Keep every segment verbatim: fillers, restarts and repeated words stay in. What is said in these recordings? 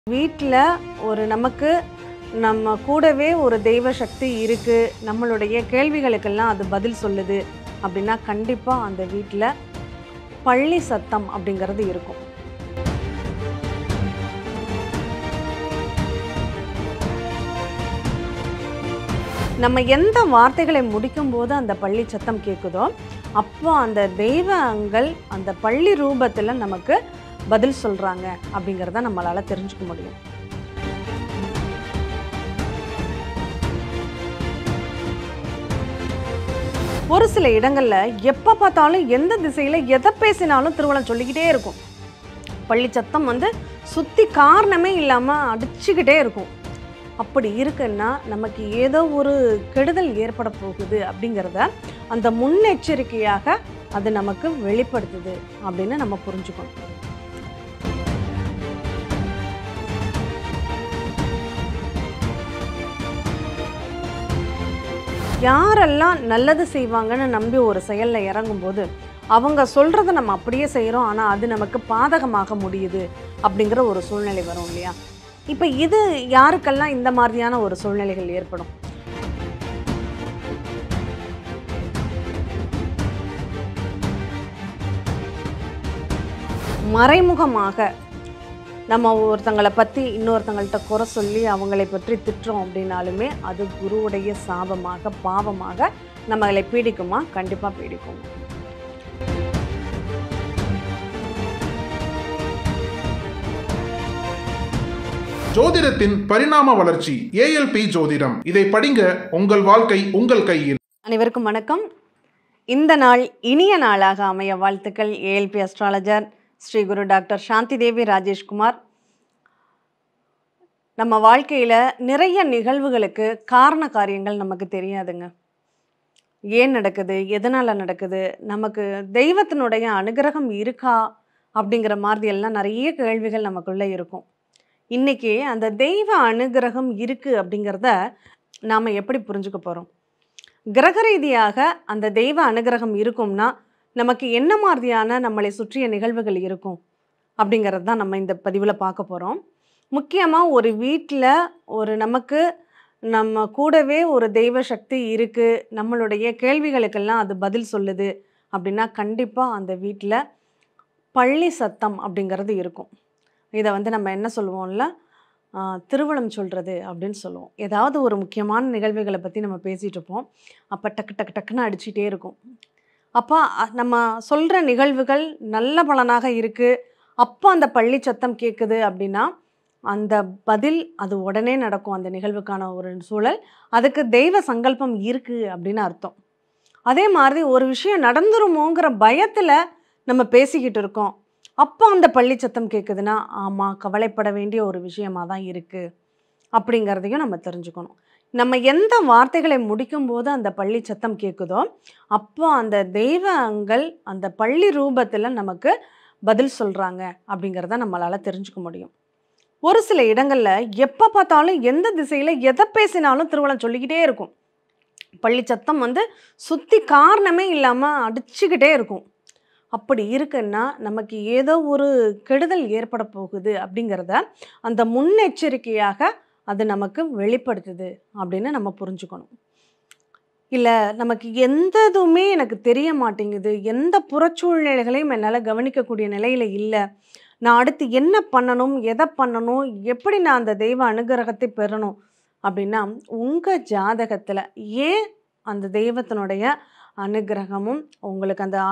வீட்ல ஒரு நமக்கு நம்ம கூடவே ஒரு தெய்வ சக்தி இருக்கு. நம்மளுடைய கேள்விகளுக்கெல்லாம் அது பதில் சொல்லுது அப்படின்னா கண்டிப்பா அந்த வீட்ல பள்ளி சத்தம் அப்படிங்கிறது இருக்கும். நம்ம எந்த வார்த்தைகளை முடிக்கும்போது அந்த பள்ளி சத்தம் கேட்குதோ அப்போ அந்த தெய்வங்கள் அந்த பள்ளி ரூபத்துல நமக்கு பதில் சொல்றாங்க அப்படிங்கிறத நம்மளால தெரிஞ்சுக்க முடியும். ஒரு சில இடங்கள்ல எப்ப பார்த்தாலும் எந்த திசையில எதை பேசினாலும் திருவள்ளுவர் சொல்லிக்கிட்டே இருக்கும். பள்ளி சத்தம் வந்து சுத்தி காரணமே இல்லாம அடிச்சுக்கிட்டே இருக்கும். அப்படி இருக்குன்னா நமக்கு ஏதோ ஒரு கெடுதல் ஏற்பட போகுது அப்படிங்கிறத அந்த முன்னெச்சரிக்கையாக அது நமக்கு வெளிப்படுத்துது அப்படின்னு நம்ம புரிஞ்சுக்கணும். யாரெல்லாம் நல்லது செய்வாங்கன்னு நம்பி ஒரு செயல்ல இறங்கும்போது அவங்க சொல்றதை நம்ம அப்படியே செய்கிறோம், ஆனால் அது நமக்கு பாதகமாக முடியுது அப்படிங்கிற ஒரு சூழ்நிலை வரும் இல்லையா? இப்போ இது யாருக்கெல்லாம் இந்த மாதிரியான ஒரு சூழ்நிலைகள் ஏற்படும்? மறைமுகமாக நம்ம ஒருத்தங்களை பற்றி இன்னொருத்தங்கள்ட்ட குறை சொல்லி அவங்களை பற்றி திட்டுறோம் அப்படின்னாலுமே அது குருவுடைய சாபமாக பாவமாக நம்மளை பீடிக்குமா? கண்டிப்பாக பீடிக்கும். ஜோதிடத்தின் பரிணாம வளர்ச்சி ஏஎல்பி ஜோதிடம். இதை படிங்க, உங்கள் வாழ்க்கை உங்கள் கையில். அனைவருக்கும் வணக்கம். இந்த நாள் இனிய நாளாக அமைய வாழ்த்துக்கள். ALP astrologer Sri Guru doctor Shanthi Devi Rajeshkumar. நம்ம வாழ்க்கையில் நிறைய நிகழ்வுகளுக்கு காரண காரியங்கள் நமக்கு தெரியாதுங்க. ஏன் நடக்குது, எதனால் நடக்குது, நமக்கு தெய்வத்தினுடைய அனுகிரகம் இருக்கா அப்படிங்கிற மாதிரி எல்லாம் நிறைய கேள்விகள் நமக்குள்ளே இருக்கும். இன்றைக்கி அந்த தெய்வ அனுகிரகம் இருக்குது அப்படிங்கிறத நாம் எப்படி புரிஞ்சுக்க போகிறோம்? கிரக ரீதியாக அந்த தெய்வ அனுகிரகம் இருக்கும்னா நமக்கு என்ன மாதிரியான நம்மளை சுற்றிய நிகழ்வுகள் இருக்கும் அப்படிங்கிறது தான் நம்ம இந்த பதிவில் பார்க்க போகிறோம். முக்கியமாக ஒரு வீட்டில் ஒரு நமக்கு நம்ம கூடவே ஒரு தெய்வ சக்தி இருக்குது, நம்மளுடைய கேள்விகளுக்கெல்லாம் அது பதில் சொல்லுது அப்படின்னா கண்டிப்பாக அந்த வீட்டில் பள்ளி சத்தம் அப்படிங்கிறது இருக்கும். இதை வந்து நம்ம என்ன சொல்லுவோம்ல, திருவளம் சொல்கிறது அப்படின்னு சொல்லுவோம். ஏதாவது ஒரு முக்கியமான நிகழ்வுகளை பற்றி நம்ம பேசிகிட்டு இருப்போம், அப்போ டக்கு டக்கு டக்குன்னு அடிச்சுட்டே இருக்கும். அப்போ நம்ம சொல்கிற நிகழ்வுகள் நல்ல பலனாக இருக்குது, அப்போ அந்த பள்ளி சத்தம் கேட்குது அப்படின்னா அந்த பதில் அது உடனே நடக்கும். அந்த நிகழ்வுக்கான ஒரு சூழல், அதுக்கு தெய்வ சங்கல்பம் இருக்குது அப்படின்னு அர்த்தம். அதே மாதிரி ஒரு விஷயம் நடந்துருமோங்கிற பயத்தில் நம்ம பேசிக்கிட்டு இருக்கோம், அப்போ அந்த பள்ளி சத்தம் கேட்குதுன்னா ஆமாம், கவலைப்பட வேண்டிய ஒரு விஷயமாக தான் இருக்குது அப்படிங்கிறதையும் நம்ம தெரிஞ்சுக்கணும். நம்ம எந்த வார்த்தைகளை முடிக்கும்போது அந்த பள்ளி சத்தம் கேட்குதோ அப்போ அந்த தெய்வங்கள் அந்த பள்ளி ரூபத்தில் நமக்கு பதில் சொல்கிறாங்க அப்படிங்கிறத நம்மளால் தெரிஞ்சுக்க முடியும். ஒரு சில இடங்களில் எப்போ பார்த்தாலும் எந்த திசையில் எதை பேசினாலும் திருவள்ளுவர் சொல்லிக்கிட்டே இருக்கும். பள்ளி சத்தம் வந்து சுற்றி காரணமே இல்லாமல் அடிச்சுக்கிட்டே இருக்கும். அப்படி இருக்குன்னா நமக்கு ஏதோ ஒரு கெடுதல் ஏற்பட போகுது அப்படிங்கிறத அந்த முன்னெச்சரிக்கையாக அது நமக்கு வெளிப்படுத்துது அப்படின்னு நம்ம புரிஞ்சுக்கணும். இல்லை நமக்கு எந்ததுமே எனக்கு தெரிய மாட்டேங்குது, எந்த புறச்சூழ்நிலைகளையும் என்னால் கவனிக்கக்கூடிய நிலையில் இல்லை, நான் அடுத்து என்ன பண்ணணும், எதை பண்ணணும், எப்படி நான் அந்த தெய்வ அனுகிரகத்தை பெறணும் அப்படின்னா உங்கள் ஜாதகத்தில் ஏன் அந்த தெய்வத்தினுடைய அனுகிரகமும் உங்களுக்கு அந்த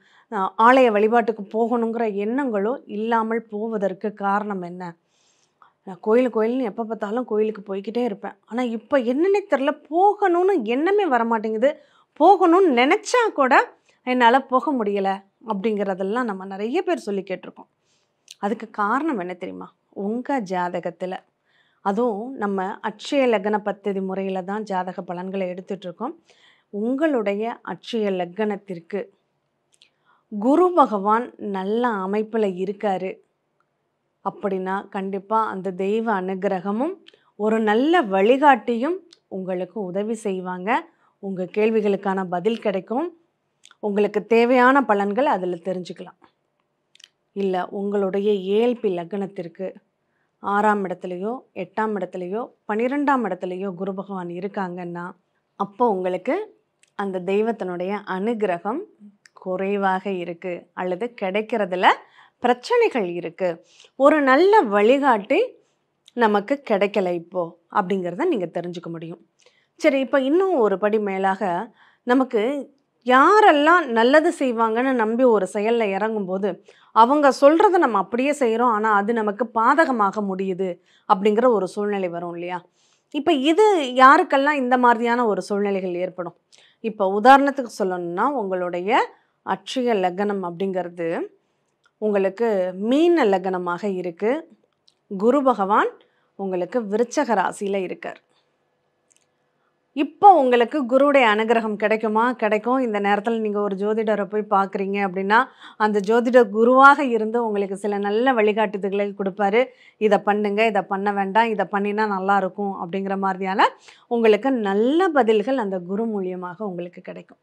ஆலய வழிபாட்டுக்கு போகணுங்கிற எண்ணங்களோ இல்லாமல் போவதற்கு காரணம் என்ன? நான் கோயில் கோயில்னு எப்போ பார்த்தாலும் கோயிலுக்கு போய்கிட்டே இருப்பேன், ஆனால் இப்போ என்னன்னே தெரில, போகணும்னு எண்ணமே வரமாட்டேங்குது, போகணும்னு நினச்சா கூட என்னால் போக முடியலை அப்படிங்கிறதெல்லாம் நம்ம நிறைய பேர் சொல்லி கேட்டிருக்கோம். அதுக்கு காரணம் என்ன தெரியுமா? உங்கள் ஜாதகத்தில், அதுவும் நம்ம அட்சய லக்ன பத்ததி முறையில் தான் ஜாதக பலன்களை எடுத்துகிட்ருக்கோம். உங்களுடைய அட்சய லக்னத்திற்கு குரு பகவான் நல்ல அமைப்பில் இருக்கார் அப்படின்னா கண்டிப்பாக அந்த தெய்வ அனுகிரகமும் ஒரு நல்ல வழிகாட்டியும் உங்களுக்கு உதவி செய்வாங்க. உங்கள் கேள்விகளுக்கான பதில் கிடைக்கும், உங்களுக்கு தேவையான பலன்கள் அதில் தெரிஞ்சுக்கலாம். இல்லை உங்களுடைய ஏஎல்பி லக்னத்திற்கு ஆறாம் இடத்துலையோ எட்டாம் இடத்துலையோ பன்னிரெண்டாம் இடத்துலையோ குரு பகவான் இருக்காங்கன்னா அப்போ உங்களுக்கு அந்த தெய்வத்தினுடைய அனுகிரகம் குறைவாக இருக்கு அல்லது கிடைக்கிறதுல பிரச்சனைகள் இருக்கு. ஒரு நல்ல வழிகாட்டி நமக்கு கிடைக்கல இப்போ அப்படிங்கிறத நீங்கள் தெரிஞ்சுக்க முடியும். சரி, இப்போ இன்னும் ஒரு படி மேலாக நமக்கு யாரெல்லாம் நல்லது செய்வாங்கன்னு நம்பி ஒரு செயலில் இறங்கும்போது அவங்க சொல்கிறத நம்ம அப்படியே செய்கிறோம், ஆனால் அது நமக்கு பாதகமாக முடியுது அப்படிங்கிற ஒரு சூழ்நிலை வரும் இல்லையா? இப்போ இது யாருக்கெல்லாம் இந்த மாதிரியான ஒரு சூழ்நிலைகள் ஏற்படும்? இப்போ உதாரணத்துக்கு சொல்லணும்னா, உங்களுடைய அட்சய லக்னம் அப்படிங்கிறது உங்களுக்கு மீன லக்னமாக இருக்குது. குரு பகவான் உங்களுக்கு விருச்சக ராசியில் இருக்கார். இப்போ உங்களுக்கு குருவுடைய அனுகிரகம் கிடைக்குமா? கிடைக்கும். இந்த நேரத்தில் நீங்கள் ஒரு ஜோதிடரை போய் பார்க்குறீங்க அப்படின்னா அந்த ஜோதிடர் குருவாக இருந்து உங்களுக்கு சில நல்ல வழிகாட்டுதல்களை கொடுப்பாரு. இதை பண்ணுங்க, இதை பண்ண வேண்டாம், இதை பண்ணினா நல்லாயிருக்கும் அப்படிங்கிற மாதிரியான உங்களுக்கு நல்ல பதில்கள் அந்த குரு மூலியமாக உங்களுக்கு கிடைக்கும்.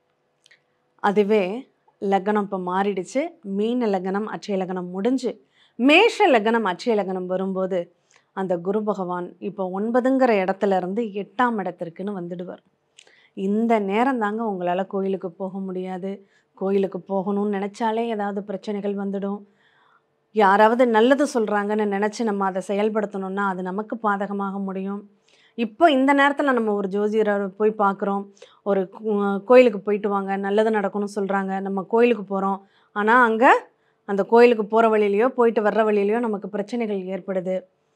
அதுவே லக்னம் இப்போ மாறிடுச்சு. மீன லக்னம் அட்சய லக்னம் முடிஞ்சு மேஷ லக்னம் அட்சய லக்னம் வரும்போது அந்த குரு பகவான் இப்போ ஒன்பதுங்கிற இடத்துல இருந்து எட்டாம் இடத்திற்குன்னு வந்துடுவார். இந்த நேரம் தாங்க உங்களால் கோயிலுக்கு போக முடியாது. கோயிலுக்கு போகணும்னு நினச்சாலே ஏதாவது பிரச்சனைகள் வந்துடும். யாராவது நல்லது சொல்கிறாங்கன்னு நினச்சி நம்ம அதை செயல்படுத்தணும்னா அது நமக்கு பாதகமாக முடியும். இப்போ இந்த நேரத்தில் நம்ம ஒரு ஜோதிடரை போய் பார்க்குறோம், ஒரு கோயிலுக்கு போயிட்டு வாங்க நல்லது நடக்கணும்னு சொல்கிறாங்க, நம்ம கோயிலுக்கு போகிறோம். ஆனால் அங்கே அந்த கோயிலுக்கு போகிற வழியிலையோ போயிட்டு வர்ற வழியிலையோ நமக்கு பிரச்சனைகள் ஏற்படுது.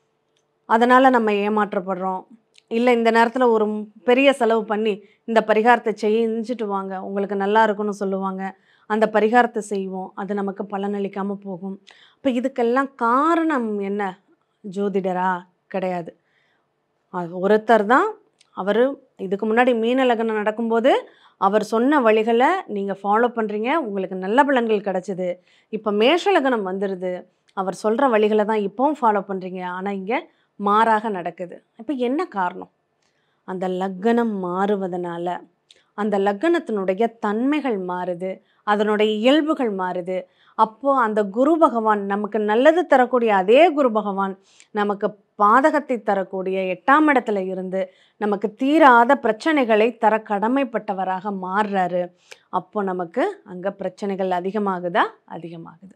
அதனால் நம்ம ஏமாற்றப்படுறோம். இல்லை இந்த நேரத்தில் ஒரு பெரிய செலவு பண்ணி இந்த பரிகாரத்தை செஞ்சுட்டு வாங்க உங்களுக்கு நல்லா இருக்குன்னு சொல்லுவாங்க. அந்த பரிகாரத்தை செய்வோம், அது நமக்கு பலனளிக்காமல் போகும். இப்போ இதுக்கெல்லாம் காரணம் என்ன? ஜோதிடரா? கிடையாது. அது ஒருத்தர் தான். அவர் இதுக்கு முன்னாடி மீன லக்னம் நடக்கும்போது அவர் சொன்ன வழிகளை நீங்கள் ஃபாலோ பண்ணுறீங்க, உங்களுக்கு நல்ல பலன்கள் கிடச்சிது. இப்போ மேஷ லக்னம் வந்துடுது, அவர் சொல்கிற வழிகளை தான் இப்போவும் ஃபாலோ பண்ணுறீங்க, ஆனால் இங்கே மாறாக நடக்குது. இப்போ என்ன காரணம்? அந்த லக்னம் மாறுவதனால அந்த லக்னத்தினுடைய தன்மைகள் மாறுது, அதனுடைய இயல்புகள் மாறுது. அப்போது அந்த குரு பகவான் நமக்கு நல்லது தரக்கூடிய அதே குரு பகவான் நமக்கு பாதகத்தை தரக்கூடிய எட்டாம் இடத்துல இருந்து நமக்கு தீராத பிரச்சனைகளை தர கடமைப்பட்டவராக மாறுறாரு. அப்போ நமக்கு அங்கே பிரச்சனைகள் அதிகமாகுதா? அதிகமாகுது.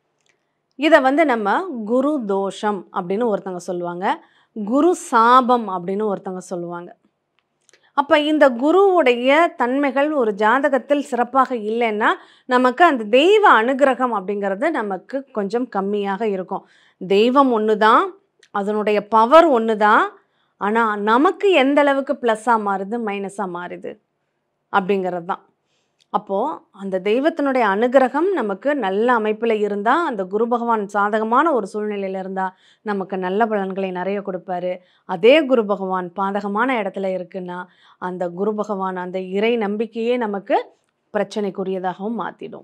இதை வந்து நம்ம குரு தோஷம் அப்படின்னு ஒருத்தவங்க சொல்லுவாங்க, குரு சாபம் அப்படின்னு ஒருத்தவங்க சொல்லுவாங்க. அப்போ இந்த குருவுடைய தன்மைகள் ஒரு ஜாதகத்தில் சிறப்பாக இல்லைன்னா நமக்கு அந்த தெய்வ அனுகிரகம் அப்படிங்கிறது நமக்கு கொஞ்சம் கம்மியாக இருக்கும். தெய்வம் ஒன்று தான், அதனுடைய பவர் ஒன்று தான், ஆனால் நமக்கு எந்த அளவுக்கு ப்ளஸ்ஸாக மாறுது மைனஸாக மாறுது அப்படிங்கிறது தான். அப்போது அந்த தெய்வத்தினுடைய அனுகிரகம் நமக்கு நல்ல அமைப்பில் இருந்தால், அந்த குரு பகவான் சாதகமான ஒரு சூழ்நிலையில் இருந்தால் நமக்கு நல்ல பலன்களை நிறைய கொடுப்பாரு. அதே குரு பகவான் பாதகமான இடத்துல இருக்குன்னா அந்த குரு பகவான் அந்த இறை நம்பிக்கையே நமக்கு பிரச்சனைக்குரியதாகவும் மாற்றிடும்.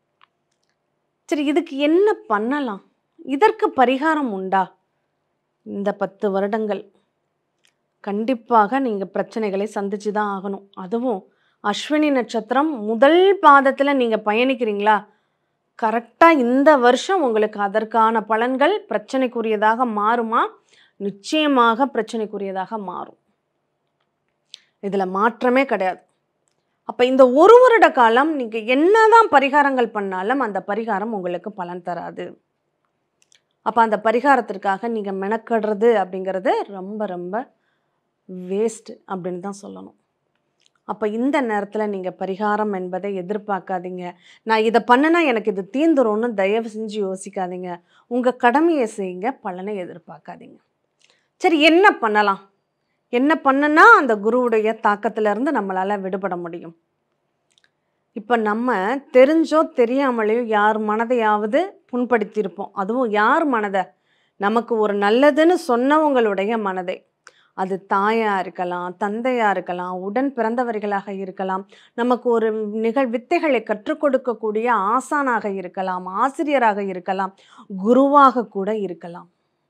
சரி, இதுக்கு என்ன பண்ணலாம்? இதற்கு பரிகாரம் உண்டா? இந்த பத்து வருடங்கள் கண்டிப்பாக நீங்கள் பிரச்சனைகளை சந்திச்சு தான் ஆகணும். அதுவும் அஸ்வினி நட்சத்திரம் முதல் பாதத்தில் நீங்கள் பயணிக்கிறீங்களா, கரெக்டாக இந்த வருஷம் உங்களுக்கு அதற்கான பலன்கள் பிரச்சனைக்குரியதாக மாறுமா? நிச்சயமாக பிரச்சனைக்குரியதாக மாறும். இதில் மாற்றமே கிடையாது. அப்போ இந்த ஒரு வருட காலம் நீங்கள் என்னதான் பரிகாரங்கள் பண்ணாலும் அந்த பரிகாரம் உங்களுக்கு பலன் தராது. அப்போ அந்த பரிகாரத்திற்காக நீங்கள் மெனக்கடுறது அப்படிங்கிறது ரொம்ப ரொம்ப வேஸ்ட் அப்படின்னு தான் சொல்லணும். அப்போ இந்த நேரத்தில் நீங்கள் பரிகாரம் என்பதை எதிர்பார்க்காதீங்க. நான் இதை பண்ணுனா எனக்கு இது தீந்துரும்னு தயவு செஞ்சு யோசிக்காதீங்க. உங்கள் கடமையை செய்யுங்க, பலனை எதிர்பார்க்காதீங்க. சரி, என்ன பண்ணலாம்? என்ன பண்ணுனா அந்த குருவுடைய தாக்கத்திலிருந்து நம்மளால் விடுபட முடியும்? இப்போ நம்ம தெரிஞ்சோ தெரியாமலேயோ யார் மனதையாவது புண்படுத்தியிருப்போம். அதுவும் யார் மனதை? நமக்கு ஒரு நல்லதுன்னு சொன்னவங்களுடைய மனதை. அது தாயாக இருக்கலாம், தந்தையாக இருக்கலாம், உடன் பிறந்தவர்களாக இருக்கலாம், நமக்கு ஒரு நிகழ் வித்தைகளை கற்றுக் கொடுக்கக்கூடிய ஆசானாக இருக்கலாம், ஆசிரியராக இருக்கலாம், குருவாக கூட இருக்கலாம்.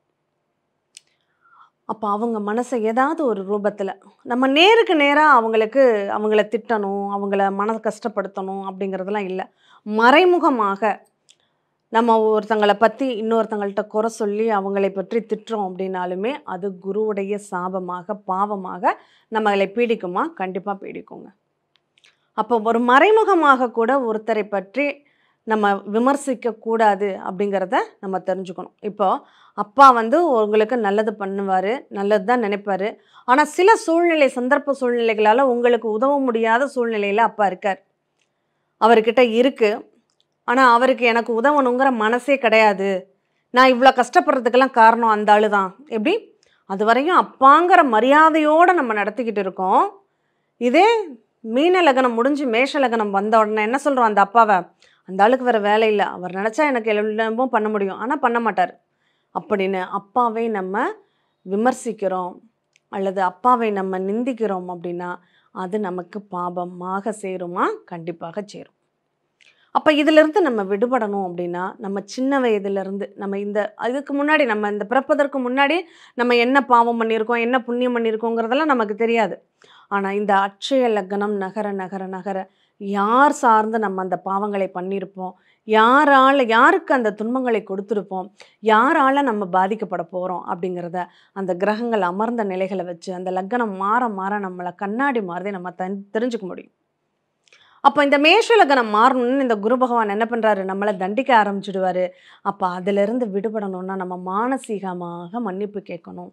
அப்போ அவங்க மனசை ஏதாவது ஒரு ரூபத்தில் நம்ம நேருக்கு நேராக அவங்களுக்கு அவங்கள திட்டணும், அவங்கள மன கஷ்டப்படுத்தணும் அப்படிங்கிறதுலாம் இல்லை. மறைமுகமாக நம்ம ஒருத்தங்களை பற்றி இன்னொருத்தங்கள்ட்ட குறை சொல்லி அவங்களை பற்றி திட்டுறோம் அப்படின்னாலுமே அது குருவுடைய சாபமாக பாவமாக நம்மளை பீடிக்குமா? கண்டிப்பாக பீடிக்குங்க. அப்போ ஒரு மறைமுகமாக கூட ஒருத்தரை பற்றி நம்ம விமர்சிக்க கூடாது அப்படிங்கிறத நம்ம தெரிஞ்சுக்கணும். இப்போ அப்பா வந்து உங்களுக்கு நல்லது பண்ணுவார், நல்லது தான் நினைப்பார். ஆனால் சில சூழ்நிலை சந்தர்ப்ப சூழ்நிலைகளால் உங்களுக்கு உதவ முடியாத சூழ்நிலையில் அப்பா இருக்கார், அவர்கிட்ட இருக்குது. ஆனால் அவருக்கு எனக்கு உதவணுங்கிற மனசே கிடையாது. நான் இவ்வளோ கஷ்டப்படுறதுக்கெல்லாம் காரணம் அந்த ஆளு தான். எப்படி? அது வரையும் அப்பாங்கிற மரியாதையோடு நம்ம நடத்திக்கிட்டு இருக்கோம். இதே மீன லக்னம் முடிஞ்சு மேஷ லக்னம் வந்த உடனே என்ன சொல்கிறோம்? அந்த அப்பாவை, அந்த ஆளுக்கு வேறு வேலை இல்லை, அவர் நினச்சா எனக்கு எல்லாமும் பண்ண முடியும், ஆனால் பண்ண மாட்டார் அப்படின்னு அப்பாவை நம்ம விமர்சிக்கிறோம் அல்லது அப்பாவை நம்ம நிந்திக்கிறோம் அப்படின்னா அது நமக்கு பாபமாக சேருமா? கண்டிப்பாக சேரும். அப்போ இதிலிருந்து நம்ம விடுபடணும் அப்படின்னா நம்ம சின்ன வயதிலிருந்து நம்ம இந்த இதுக்கு முன்னாடி நம்ம இந்த பிறப்பதற்கு முன்னாடி நம்ம என்ன பாவம் பண்ணியிருக்கோம், என்ன புண்ணியம் பண்ணியிருக்கோங்கிறதெல்லாம் நமக்கு தெரியாது. ஆனால் இந்த அட்சய லக்னம் நகர நகர நகர யார் சார்ந்து நம்ம அந்த பாவங்களை பண்ணியிருப்போம், யாரால் யாருக்கு அந்த துன்பங்களை கொடுத்துருப்போம், யாரால் நம்ம பாதிக்கப்பட போகிறோம் அப்படிங்கிறத அந்த கிரகங்கள் அமர்ந்த நிலைகளை வச்சு அந்த லக்னம் மாற மாற நம்மளை கண்ணாடி மாறதே நம்ம தன் தெரிஞ்சுக்க முடியும். அப்போ இந்த மேஷ லக்னம் மாறணும்னு இந்த குரு பகவான் என்ன பண்ணுறாரு? நம்மளை தண்டிக்க ஆரம்பிச்சிடுவார். அப்போ அதிலிருந்து விடுபடணும்னா நம்ம மானசீகமாக மன்னிப்பு கேட்கணும்.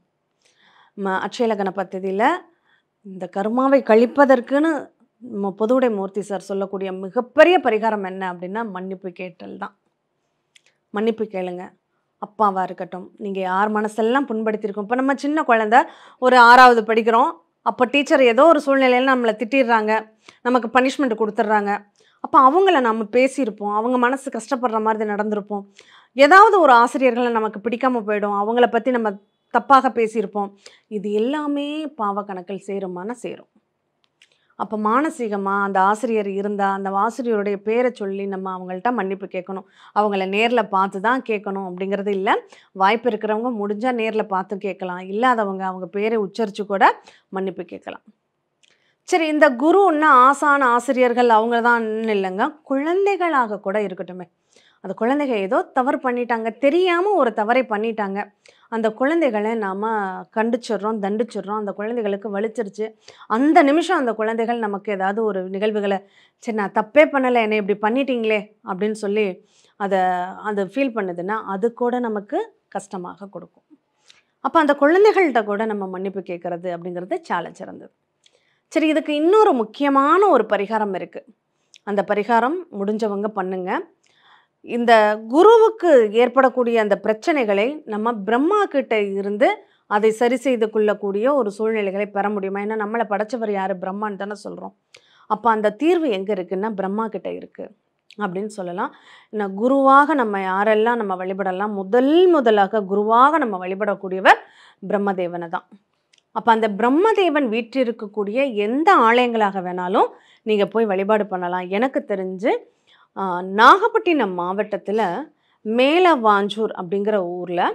ம அட்சய லக்ன பദ്ധதியில் இந்த கர்மாவை கழிப்பதற்குன்னு நம்ம பொதுவுடை மூர்த்தி சார் சொல்லக்கூடிய மிகப்பெரிய பரிகாரம் என்ன அப்படின்னா மன்னிப்பு கேட்டல் தான். மன்னிப்பு கேளுங்க. அப்பாவாக இருக்கட்டும், நீங்கள் யார் மனசெல்லாம் புண்படுத்தியிருக்கோம். இப்போ நம்ம சின்ன குழந்தை ஒரு ஆறாவது படிக்கிறோம், அப்போ டீச்சர் ஏதோ ஒரு சூழ்நிலையில் நம்மளை திட்டிடுறாங்க, நமக்கு பனிஷ்மெண்ட் கொடுத்துட்றாங்க. அப்போ அவங்கள நம்ம பேசியிருப்போம், அவங்க மனசு கஷ்டப்படுற மாதிரி நடந்திருப்போம். ஏதாவது ஒரு ஆசிரியர்களை நமக்கு பிடிக்காமல் போயிடும், அவங்கள பற்றி நம்ம தப்பாக பேசியிருப்போம். இது எல்லாமே பாவ கணக்கில் சேருமான சேரும். அப்போ மானசீகமாக அந்த ஆசிரியர் இருந்தால் அந்த ஆசிரியருடைய பேரை சொல்லி நம்ம அவங்கள்ட்ட மன்னிப்பு கேட்கணும். அவங்கள நேரில் பார்த்து தான் கேட்கணும் அப்படிங்கிறது இல்லை. வாய்ப்பு இருக்கிறவங்க முடிஞ்சால் நேரில் பார்த்து கேட்கலாம், இல்லாதவங்க அவங்க பேரை உச்சரித்து கூட மன்னிப்பு கேட்கலாம். சரி, இந்த குருன்னா ஆசான ஆசிரியர்கள் அவங்க தான் இல்லைங்க, குழந்தைகளாக கூட இருக்கட்டுமே. அந்த குழந்தைகள் ஏதோ தவறு பண்ணிட்டாங்க, தெரியாமல் ஒரு தவறை பண்ணிட்டாங்க, அந்த குழந்தைகளை நாம் கண்டிச்சிடுறோம், தண்டிச்சிடுறோம். அந்த குழந்தைகளுக்கு வலிச்சிருச்சு. அந்த நிமிஷம் அந்த குழந்தைகள் நமக்கு ஏதாவது ஒரு நிகழ்வுகளை, சரி நான் தப்பே பண்ணலை, என்னை இப்படி பண்ணிட்டீங்களே அப்படின்னு சொல்லி அதை அது ஃபீல் பண்ணுதுன்னா அது கூட நமக்கு கஷ்டமாக கொடுக்கும். அப்போ அந்த குழந்தைகள்கிட்ட கூட நம்ம மன்னிப்பு கேட்குறது அப்படிங்கிறது சால சிறந்தது. சரி, இதுக்கு இன்னொரு முக்கியமான ஒரு பரிகாரம் இருக்குது. அந்த பரிகாரம் முடிஞ்சவங்க பண்ணுங்க. இந்த குருவுக்கு ஏற்படக்கூடிய அந்த பிரச்சனைகளை நம்ம பிரம்மா கிட்ட இருந்து அதை சரி செய்து கொள்ளக்கூடிய ஒரு சூழ்நிலைகளை பெற முடியுமா? ஏன்னா நம்மளை படைச்சவர் யார்? பிரம்மான்னு தானே சொல்கிறோம். அப்போ அந்த தீர்வு எங்கே இருக்குன்னா பிரம்மா கிட்ட இருக்குது அப்படின்னு சொல்லலாம். நான் குருவாக நம்ம யாரெல்லாம் நம்ம வழிபடலாம்? முதல் முதலாக குருவாக நம்ம வழிபடக்கூடியவர் பிரம்மதேவனை தான். அப்போ அந்த பிரம்மதேவன் வீற்றிருக்கக்கூடிய எந்த ஆலயங்களாக வேணாலும் நீங்கள் போய் வழிபாடு பண்ணலாம். எனக்கு தெரிஞ்சு நாகப்பட்டினம் மாவட்டத்தில் மேலவாஞ்சூர் அப்படிங்கிற ஊரில்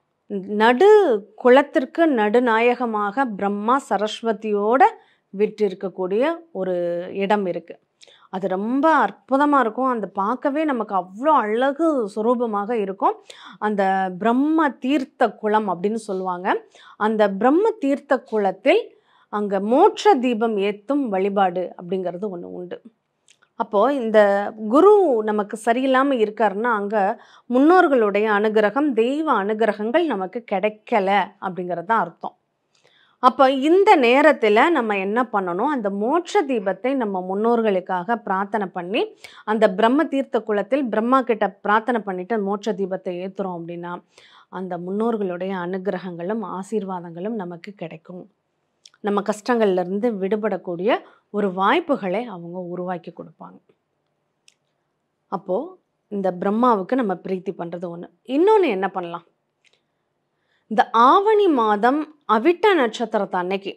நடு குளத்திற்கு நடுநாயகமாக பிரம்மா சரஸ்வதியோட வீற்றிருக்கக்கூடிய ஒரு இடம் இருக்குது. அது ரொம்ப அற்புதமாக இருக்கும். அந்த பார்க்கவே நமக்கு அவ்வளோ அழகு சுரூபமாக இருக்கும். அந்த பிரம்ம தீர்த்த குளம் அப்படின்னு சொல்லுவாங்க. அந்த பிரம்ம தீர்த்த குளத்தில் அங்கே மோட்ச தீபம் ஏற்றும் வழிபாடு அப்படிங்கிறது ஒன்று உண்டு. அப்போது இந்த குரு நமக்கு சரியில்லாமல் இருக்காருன்னா அங்கே முன்னோர்களுடைய அனுகிரகம், தெய்வ அனுகிரகங்கள் நமக்கு கிடைக்கல அப்படிங்கிறது தான் அர்த்தம். அப்போ இந்த நேரத்தில் நம்ம என்ன பண்ணணும்? அந்த மோட்ச தீபத்தை நம்ம முன்னோர்களுக்காக பிரார்த்தனை பண்ணி அந்த பிரம்ம தீர்த்த குளத்தில் பிரம்மா கிட்ட பிரார்த்தனை பண்ணிவிட்டு மோட்ச தீபத்தை ஏற்றுறோம் அப்படின்னா அந்த முன்னோர்களுடைய அனுகிரகங்களும் ஆசீர்வாதங்களும் நமக்கு கிடைக்கும். நம்ம கஷ்டங்கள்லேருந்து விடுபடக்கூடிய ஒரு வாய்ப்புகளை அவங்க உருவாக்கி கொடுப்பாங்க. அப்போது இந்த பிரம்மாவுக்கு நம்ம பிரீத்தி பண்ணுறது ஒன்று. இன்னொன்று என்ன பண்ணலாம்? இந்த ஆவணி மாதம் அவிட்ட நட்சத்திரத்தை அன்னைக்கு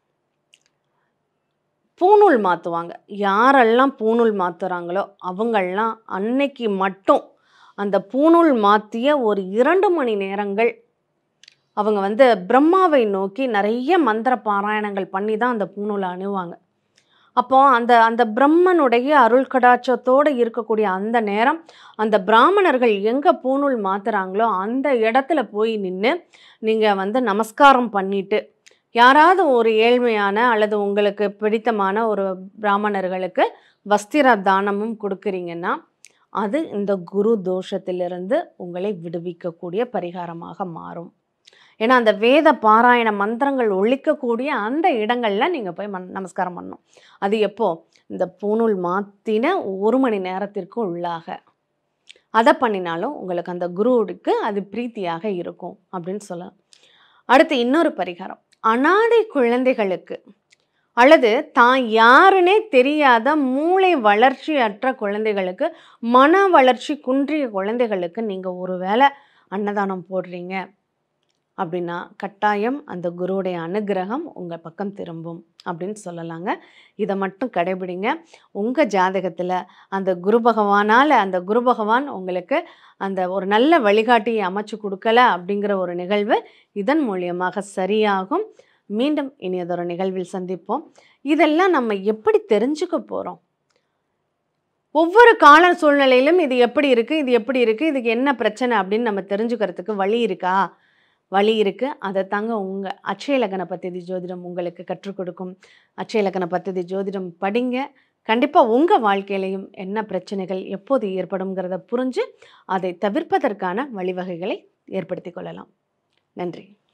பூநூல் மாற்றுவாங்க. யாரெல்லாம் பூநூல் மாற்றுறாங்களோ அவங்கெல்லாம் அன்னைக்கு மட்டும் அந்த பூநூல் மாற்றிய ஒரு இரண்டு மணி நேரங்கள் அவங்க வந்து பிரம்மாவை நோக்கி நிறைய மந்திர பாராயணங்கள் பண்ணி தான் அந்த பூநூலை அணுவாங்க. அப்போ அந்த அந்த பிரம்மனுடைய அருள் கடாட்சத்தோடு இருக்கக்கூடிய அந்த நேரம் அந்த பிராமணர்கள் எங்கே பூணூல் மாத்துறாங்களோ அந்த இடத்துல போய் நின்று நீங்கள் வந்து நமஸ்காரம் பண்ணிட்டு யாராவது ஒரு ஏழ்மையான அல்லது உங்களுக்கு பிடித்தமான ஒரு பிராமணர்களுக்கு வஸ்திர தானமும் கொடுக்குறீங்கன்னா அது இந்த குரு தோஷத்திலிருந்து உங்களை விடுவிக்கக்கூடிய பரிகாரமாக மாறும். ஏன்னா அந்த வேத பாராயண மந்திரங்கள் ஒழிக்கக்கூடிய அந்த இடங்களில் நீங்கள் போய் மன் நமஸ்காரம் பண்ணணும். அது எப்போ? இந்த பூணூல் மாற்றின ஒரு மணி நேரத்திற்கு உள்ளாக அதை பண்ணினாலும் உங்களுக்கு அந்த குருவுக்கு அது பிரீத்தியாக இருக்கும் அப்படின்னு சொல்லலாம். அடுத்து இன்னொரு பரிகாரம், அனாதை குழந்தைகளுக்கு அல்லது தான் யாருன்னே தெரியாத மூளை வளர்ச்சி அற்ற குழந்தைகளுக்கு, மன வளர்ச்சி குன்றிய குழந்தைகளுக்கு நீங்கள் ஒரு வேளை அன்னதானம் போடுறீங்க அப்படின்னா கட்டாயம் அந்த குருவுடைய அனுகிரகம் உங்கள் பக்கம் திரும்பும் அப்படின்னு சொல்லலாங்க. இதை மட்டும் கடைபிடிங்க. உங்கள் ஜாதகத்தில் அந்த குரு பகவானால் அந்த குரு பகவான் உங்களுக்கு அந்த ஒரு நல்ல வழிகாட்டியை அமைச்சு கொடுக்கல அப்படிங்கிற ஒரு நிகழ்வு இதன் மூலியமாக சரியாகும். மீண்டும் இனியதொரு நிகழ்வில் சந்திப்போம். இதெல்லாம் நம்ம எப்படி தெரிஞ்சுக்க போகிறோம்? ஒவ்வொரு கால சூழ்நிலையிலும் இது எப்படி இருக்குது, இது எப்படி இருக்குது, இதுக்கு என்ன பிரச்சனை அப்படின்னு நம்ம தெரிஞ்சுக்கிறதுக்கு வழி இருக்கா? வழி இருக்குது. அதை தாங்க உங்கள் அட்சய லக்ன பத்ததி ஜோதிடம் உங்களுக்கு கற்றுக் கொடுக்கும். அட்சய லக்ன பத்ததி ஜோதிடம் படிங்க. கண்டிப்பாக உங்கள் வாழ்க்கையிலையும் என்ன பிரச்சனைகள் எப்போது ஏற்படும்ங்கிறத புரிஞ்சு அதை தவிர்ப்பதற்கான வழிவகைகளை ஏற்படுத்தி கொள்ளலாம். நன்றி.